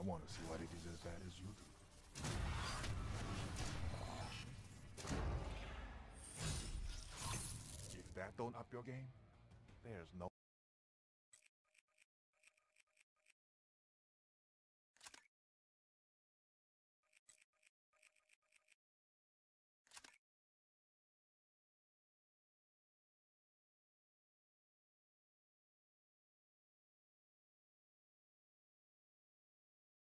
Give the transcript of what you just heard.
I want to see what it is as bad as you do. If that don't up your game, there's no